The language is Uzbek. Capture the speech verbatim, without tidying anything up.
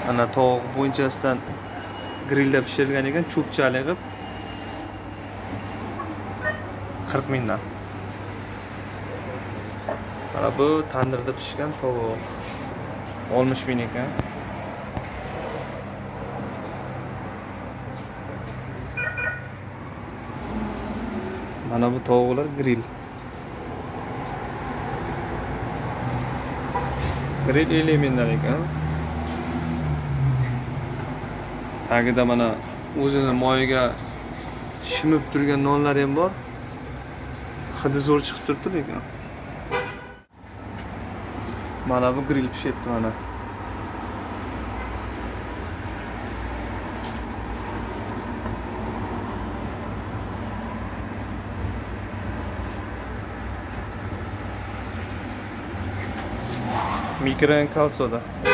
Ana tovuq bo'ynchasidan grillda pishirilgan ekan, cho'pchali qilib qirq mingdan. Mana bu tandirda pishgan tovuq oltmish ming ekan. Mana bu tovuqlar grill. Grill ellik mingdan ekan. Tagida mana o'zini moyiga shimib turgan nonlar ham bor. Hidi zo'r chiqib turibdi lekin. Mana bu grill pishyapti mana. Mikro kalsoda.